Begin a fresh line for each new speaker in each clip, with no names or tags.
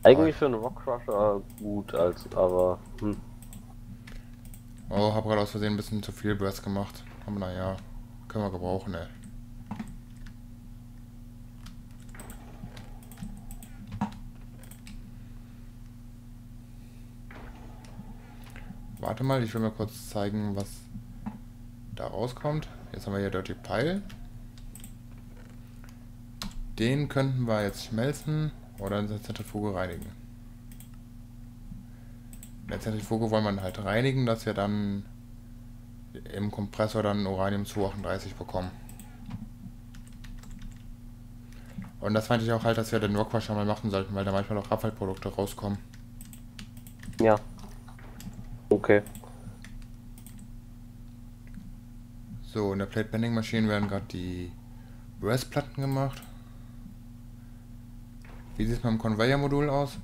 Oh,
Eigentlich für einen Rock Crusher gut, aber
oh, hab gerade aus Versehen ein bisschen zu viel Burst gemacht. Aber naja, können wir gebrauchen, ey. Warte mal, ich will mal kurz zeigen, was da rauskommt. Jetzt haben wir hier Dirty Pile. Den könnten wir jetzt schmelzen oder in der Zentrifuge reinigen. In der Zentrifuge wollen wir halt reinigen, dass wir dann im Kompressor dann Uranium 238 bekommen. Und das meinte ich auch halt, dass wir den Rockwasher mal machen sollten, weil da manchmal auch Abfallprodukte rauskommen.
ja, okay.
So, in der Plate Bending Maschine werden gerade die Restplatten gemacht. Wie sieht es mit dem Conveyor-Modul aus?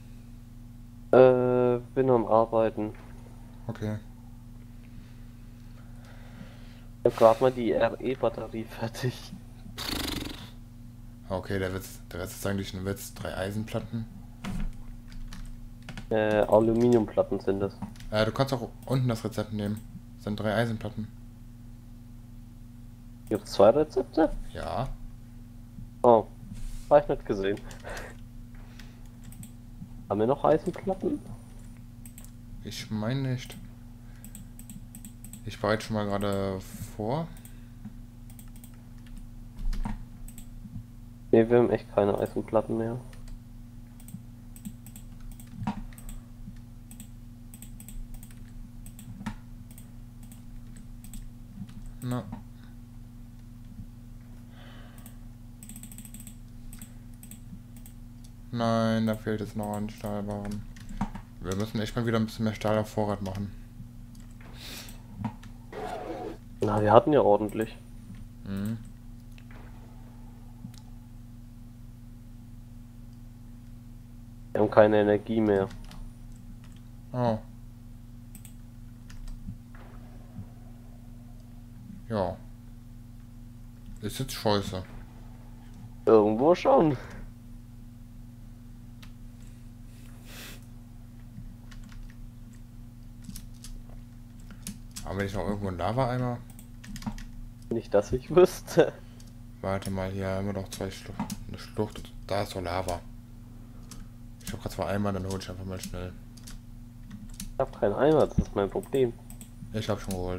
Bin am Arbeiten.
Okay.
Ich habe gerade mal die RE-Batterie fertig.
Okay, der Rest ist eigentlich ein Witz. 3 Eisenplatten.
Aluminiumplatten sind es.
Du kannst auch unten das Rezept nehmen. Das sind 3 Eisenplatten.
Gibt es zwei Rezepte?
Ja,
Oh, habe ich nicht gesehen. Haben wir noch Eisenplatten?
ich meine nicht. Ich bereite schon mal gerade vor.
Ne, wir haben echt keine Eisenplatten mehr.
Na. Nein, da fehlt jetzt noch ein Stahlbarren. Wir müssen echt mal wieder ein bisschen mehr Stahl auf Vorrat machen.
Na, wir hatten ja ordentlich.
Hm.
Wir haben keine Energie mehr.
Oh. Ja. Ist jetzt scheiße.
Irgendwo schon.
Haben wir nicht noch irgendwo einen Lava-Eimer?
Nicht, dass ich wüsste.
Warte mal, hier haben wir noch eine Schlucht. Da ist doch Lava. Ich habe gerade 2 Eimer, dann hol ich einfach mal schnell.
Ich habe keinen Eimer, das ist mein Problem.
Ich habe schon geholt.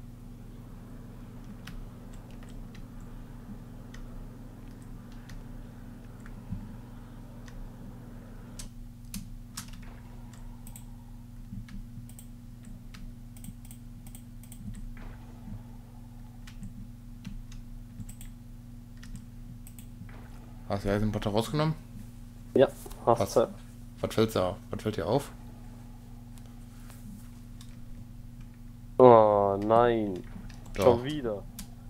Hast du die Eisenplatte rausgenommen?
Ja, hast
Was?
du.
Was fällt dir auf?
Oh nein. Schon
Doch.
wieder.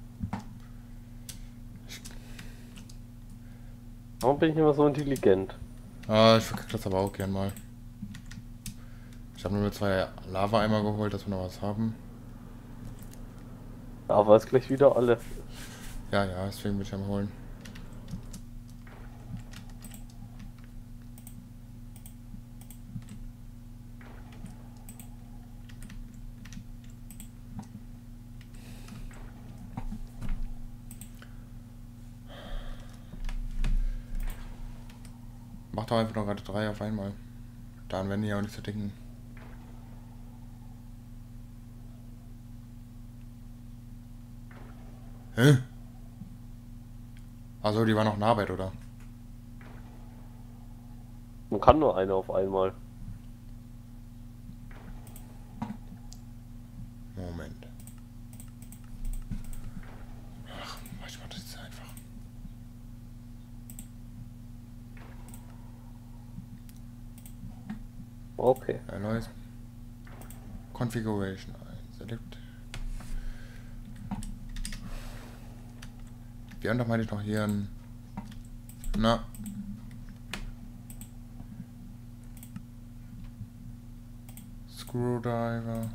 Warum bin ich immer so intelligent?
Ich verkacke das aber auch gern mal. Ich habe nur mit 2 Lava-Eimer geholt, dass wir noch was haben.
Aber ist gleich wieder alle.
Ja, ja, deswegen bin ich am holen. Mach doch einfach noch gerade 3 auf einmal. Dann werden die ja auch nicht so dicken. Hä? Also die war noch in Arbeit, oder?
Man kann nur eine auf einmal.
Moment. Ach, manchmal das ist einfach.
Okay.
Neues Configuration. Select. Wir haben doch meine ich noch hier ein. Na. Screwdriver.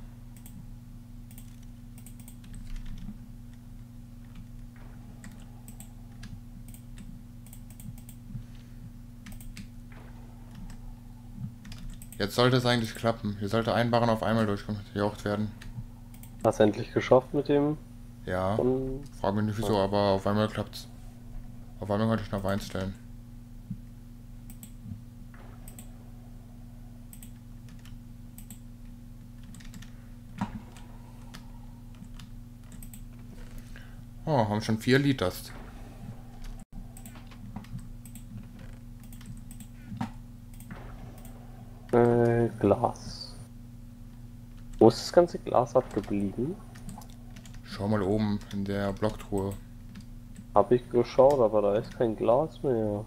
Jetzt sollte es eigentlich klappen. Hier sollte ein Barren auf einmal durchgejocht werden.
Hast du endlich geschafft mit dem?
Ja.
Und
Frag mich nicht wieso, aber auf einmal klappt's. Auf einmal konnte ich noch auf 1 stellen. Oh, haben schon 4 Liters.
Glas. Wo ist das ganze Glas abgeblieben?
Schau mal oben in der Blocktruhe.
Habe ich geschaut, aber da ist kein Glas mehr.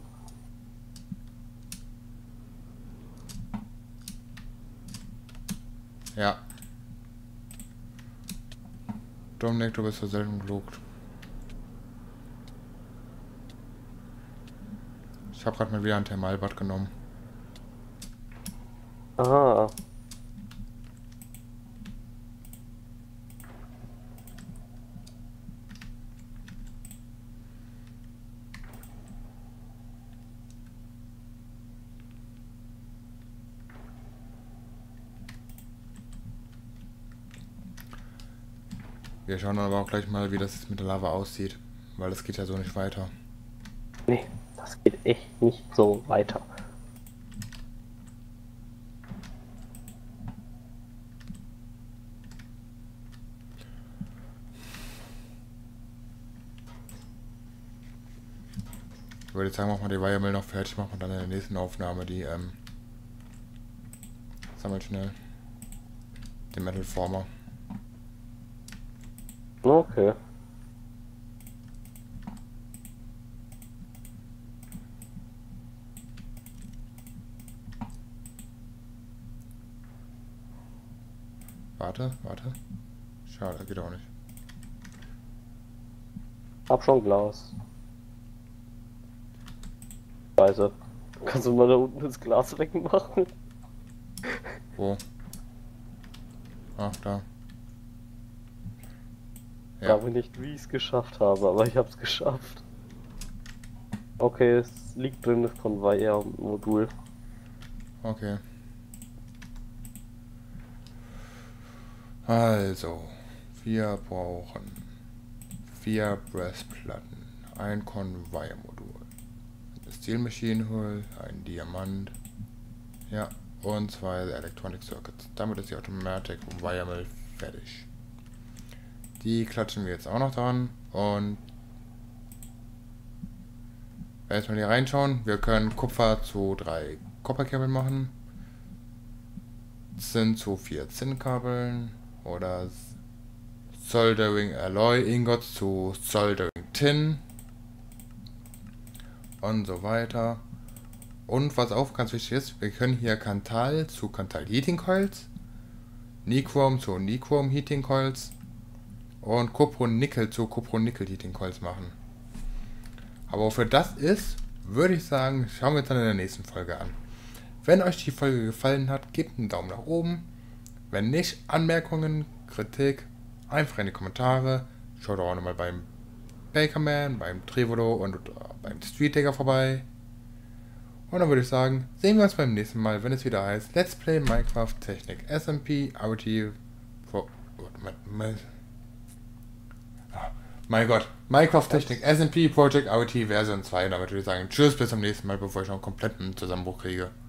Ja. Dominik, du bist so selten klug. Ich habe gerade mal wieder ein Thermalbad genommen.
Ah,
Wir schauen aber auch gleich mal, wie das jetzt mit der Lava aussieht. Weil das geht ja so nicht weiter.
nee, das geht echt nicht so weiter.
Ich würde jetzt sagen, machen wir die Weiermill noch fertig, machen wir dann in der nächsten Aufnahme die, sammelt schnell. Den Metal Former.
Okay.
Warte. Schade, geht auch nicht.
Hab schon Glas. Scheiße. Kannst du mal da unten das Glas wegmachen?
Wo? Ach, da.
Ich
Ja.
glaube nicht, wie ich es geschafft habe, aber ich habe es geschafft. Okay, es liegt drin, das Conveyor-Modul.
Okay. Also, wir brauchen 4 Pressplatten, ein Conveyor-Modul, eine Steel Machine Hull, ein Diamant, ja, und 2 Electronic Circuits. Damit ist die Automatic Wire Mill fertig. Die klatschen wir jetzt auch noch dran und erstmal hier reinschauen. Wir können Kupfer zu 3 Kupferkabeln machen, Zinn zu 4 Zinnkabeln oder Soldering Alloy Ingots zu Soldering Tin und so weiter. Und was auch ganz wichtig ist, wir können hier Kantal zu Kantal Heating Coils, Nichrome zu Nichrome Heating Coils und Kupron-Nickel zu Kupron-Nickel Heating Coils machen. Aber wofür das ist, würde ich sagen, schauen wir uns dann in der nächsten Folge an. Wenn euch die Folge gefallen hat, gebt einen Daumen nach oben. Wenn nicht, Anmerkungen, Kritik, einfach in die Kommentare. Schaut auch nochmal beim Bakerman, beim Trivolo und beim Street Digger vorbei. Und dann würde ich sagen, sehen wir uns beim nächsten Mal, wenn es wieder heißt Let's Play Minecraft Technik SMP IoT Pro... Mein Gott, Minecraft Technik SMP Project IoT Version 2. Damit würde ich sagen, tschüss, bis zum nächsten Mal, bevor ich noch einen kompletten Zusammenbruch kriege.